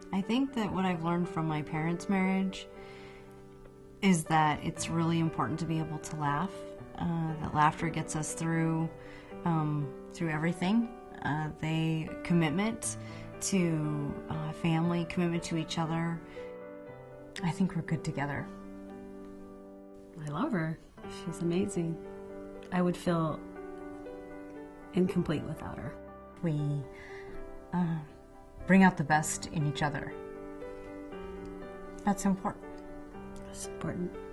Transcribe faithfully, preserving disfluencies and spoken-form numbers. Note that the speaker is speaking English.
I think that what I've learned from my parents' marriage is that it's really important to be able to laugh. Uh, that laughter gets us through um, through everything. Uh, they commitment to uh, family, commitment to each other. I think we're good together. I love her. She's amazing. I would feel incomplete without her. We uh, bring out the best in each other. That's important. That's important.